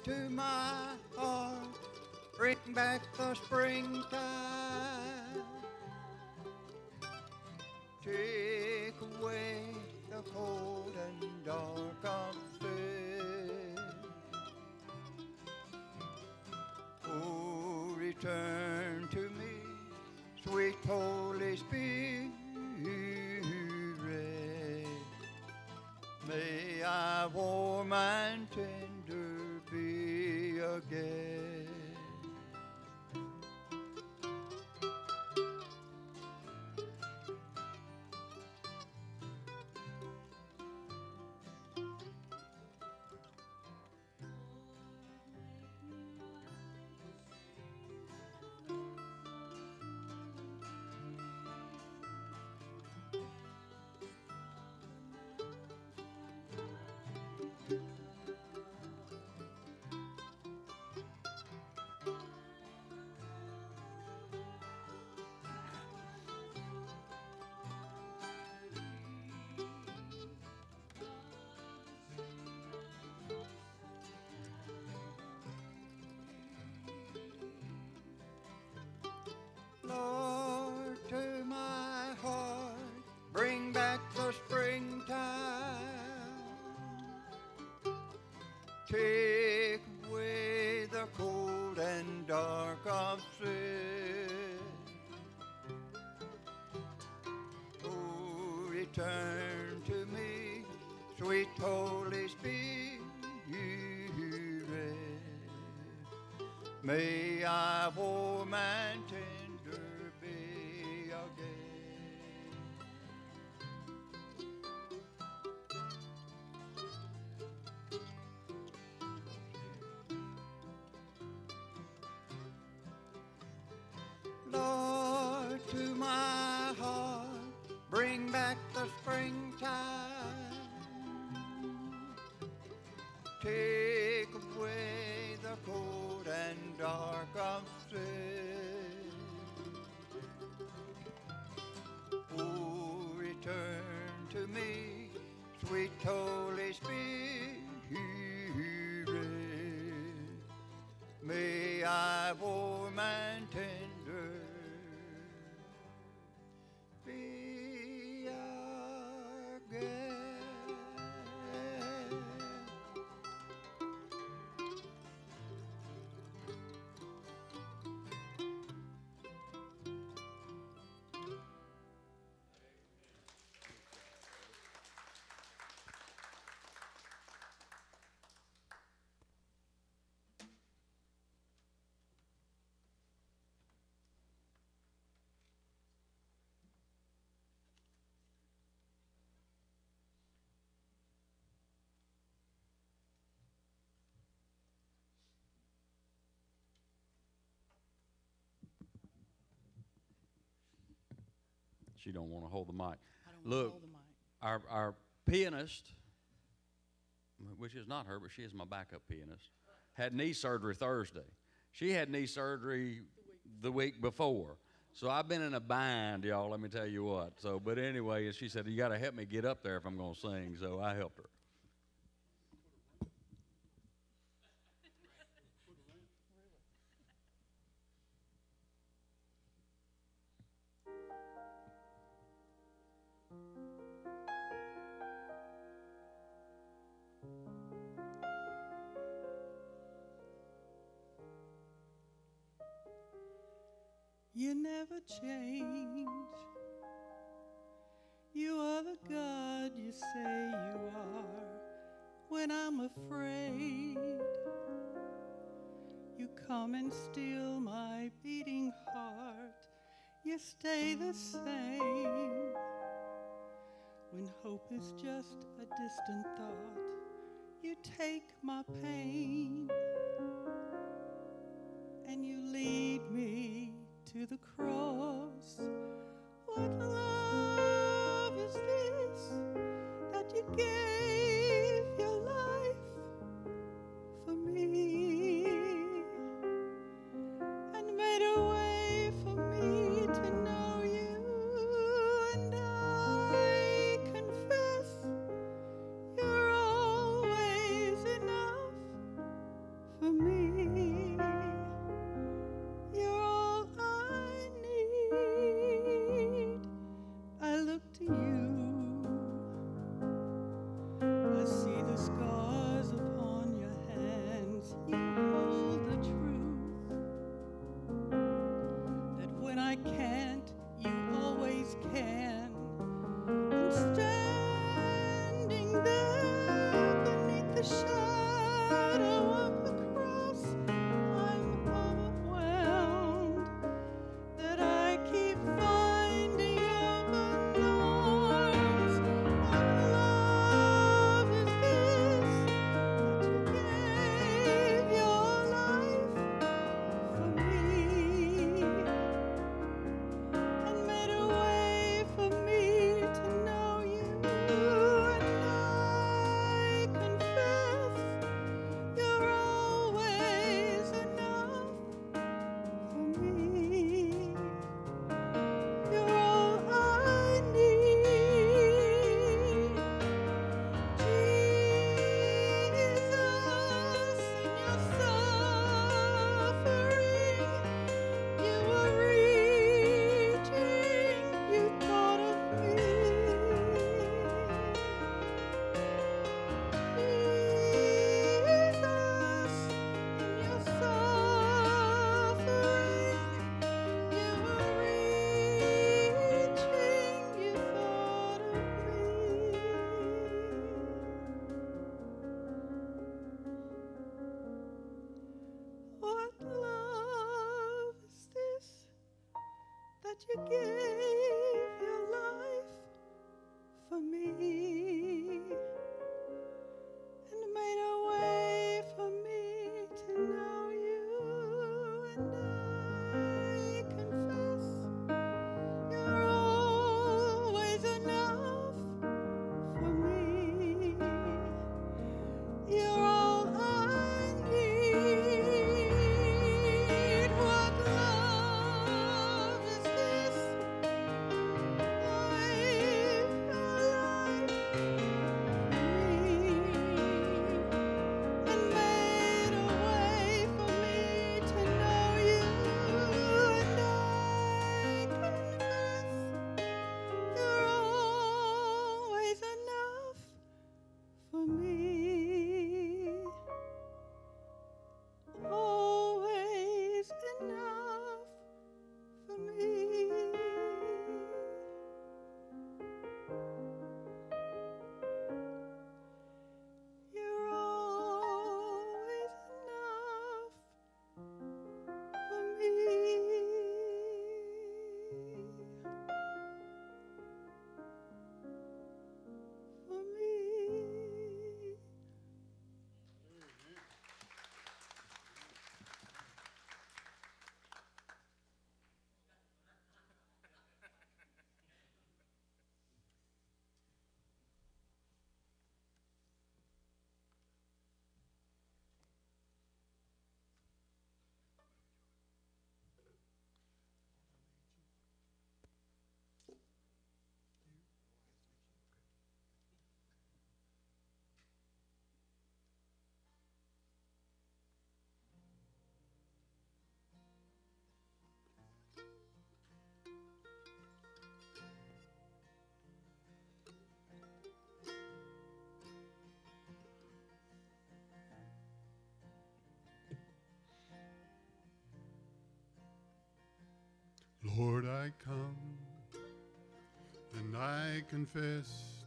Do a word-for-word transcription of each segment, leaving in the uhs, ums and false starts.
to my heart, bring back the springtime. Take away the cold and dark of sin. Oh, return to me, sweet Holy Spirit. May I warm and tender be again. Lord, to my heart, bring back the springtime. Take away the cold and dark of sin. Oh, return to me, sweet Holy Spirit. May I warm and tender be again. Lord, to my heart, bring back the springtime. Take away the cold and dark of sin. Oh, return to me, sweet Holy Spirit. May I warm and tender be again. She don't want to hold the mic. I don't Look, hold the mic. our our pianist, which is not her, but she is my backup pianist, had knee surgery Thursday. She had knee surgery the week before. So I've been in a bind, y'all, let me tell you what. So, but anyway, she said, you got to help me get up there if I'm going to sing. So I helped her. You never change. You are the God you say you are. When I'm afraid, you come and steal my beating heart. You stay the same. When hope is just a distant thought, you take my pain and you lead me to the cross. What love is this that you gave your life for me and made a way for me to know you? And I confess you're always enough for the shadow of the cross, I'm overwhelmed that I keep finding open arms. What love is this that you gave your life for me and made a way for me to know you? And I confess you're always enough for me. You're all I need. Jesus, in your suffering, you were reaching, you thought of me. Jesus, in your suffering, you were reaching, you thought of me. What love is this that you gave your life for me and made a way for me to know you? And I confess you're always enough for me. You're all I need. What love is this? Life, life for me, and made a way for me to know you. And I confess you're always enough for me. Always enough for me. You're always enough for me. For me. Lord, I come and I confess,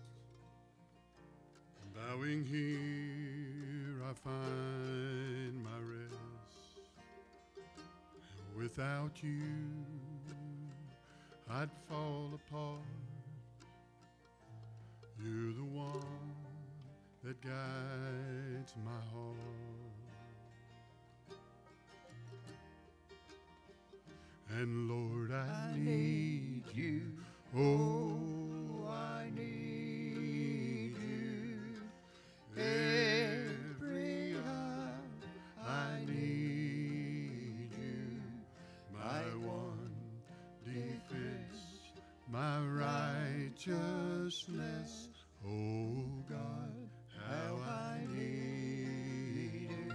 bowing here I find my rest. Without you, I'd fall apart. You're the one that guides my heart. And Lord, I, I need need you. Oh, I need you. Every hour I need you. my one defense, my righteousness. Oh God, how I need you.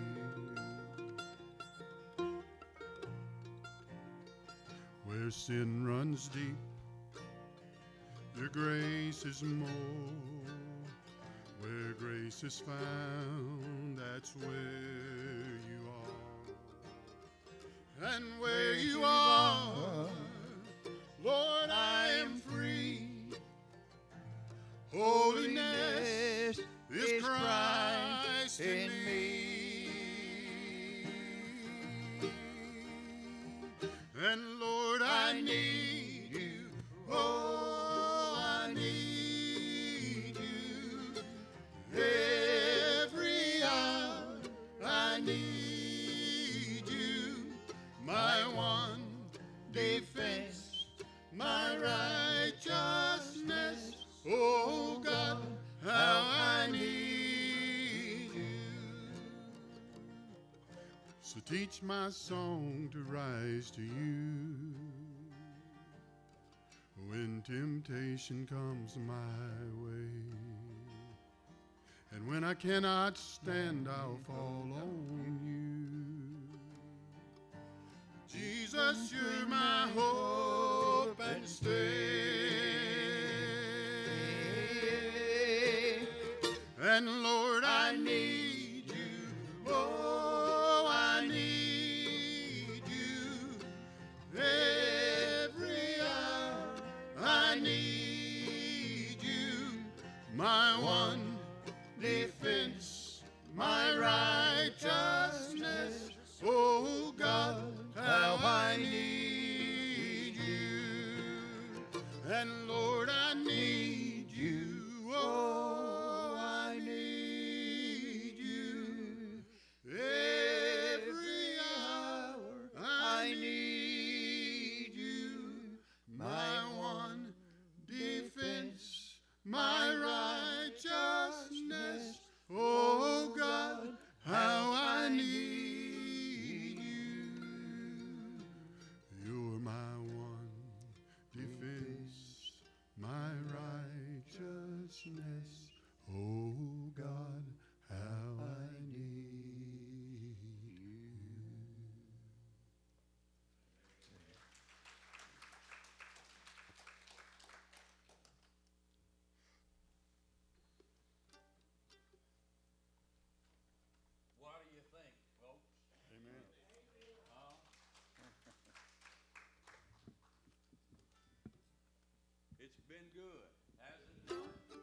Where sin runs deep, your grace is more. Where grace is found, that's where you are. And where you are, Lord, I am free. Holiness is Christ rest in me. And Lord, I need you. Oh, I need you. Every hour I need you. My one defense, my righteousness. Oh God, how I need you. So teach my song to rise to you when temptation comes my way. And when I cannot stand, I'll fall on you. Jesus, you're my hope and stay. And Lord, I need you. Oh, I need you. Every hour I need you. My one defense, my righteousness. Oh God, how I need you. And Lord, I need you. Oh, I need you. Every hour I need you. My one defense, my righteousness. Oh God, how I need you. You're my one defense, my righteousness. Oh God, how I need you. What do you think, folks? Amen. Huh? It's been good, hasn't it?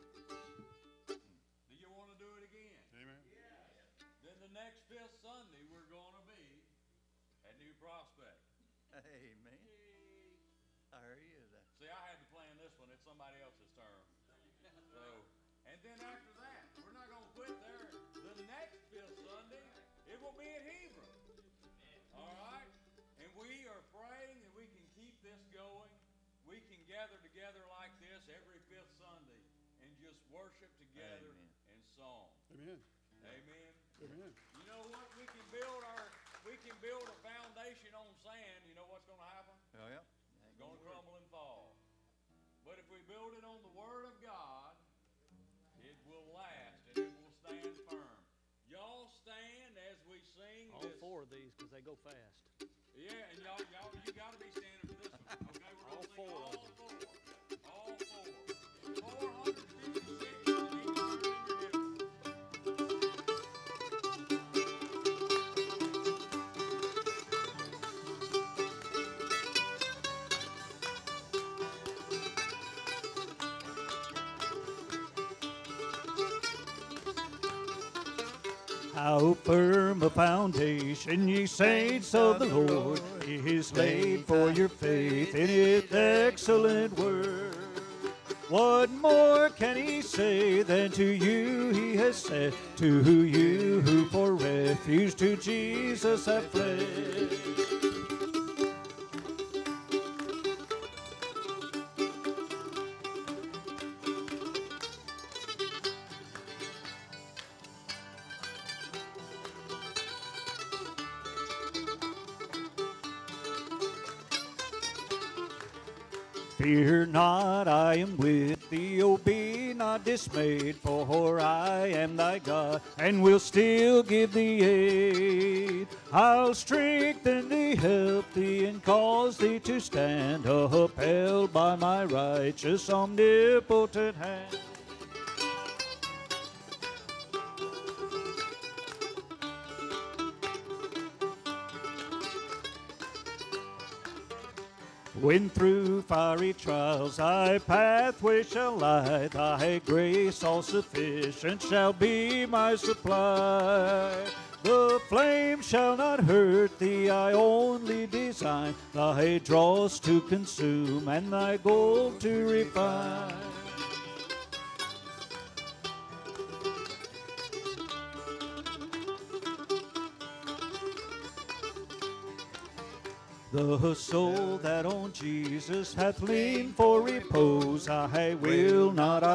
Do you want to do it again? Amen. Then the next fifth Sunday, we're going to be at New Prospect. Amen. I hear you. That. See, I had to plan this one. It's somebody else's turn. So, and then after that, we're not going to quit there. The next fifth Sunday, it will be at Hebron. All right? And we are praying that we can keep this going. We can gather together like this every fifth Sunday and just worship together Amen. in song. Amen. Amen. Amen. You know what? We can build our, we can build a foundation on sand. You know what's going to happen? Oh, yeah. It's going to crumble and fall. But if we build it on the Word of God, it will last and it will stand firm. Y'all stand as we sing All this. four of these because they go fast. Yeah, and y'all, y'all, you got to be standing for this one. Okay, we're All going to sing four all of them. four. All four. four hundred fifty-six. And you can turn in your hymn. How firm a foundation, ye saints of the Lord, is laid for your faith in His excellent word. What more can He say than to you He has said, to you who for refuge to Jesus have fled? Fear not, I am with thee, oh be not dismayed, for I am thy God, and will still give thee aid. I'll strengthen thee, help thee, and cause thee to stand, upheld by my righteous omnipotent hand. When through fiery trials thy pathway shall lie, thy grace all sufficient shall be my supply. The flame shall not hurt thee, I only design thy dross to consume and thy gold to refine. The soul that on Jesus hath leaned for repose, I will not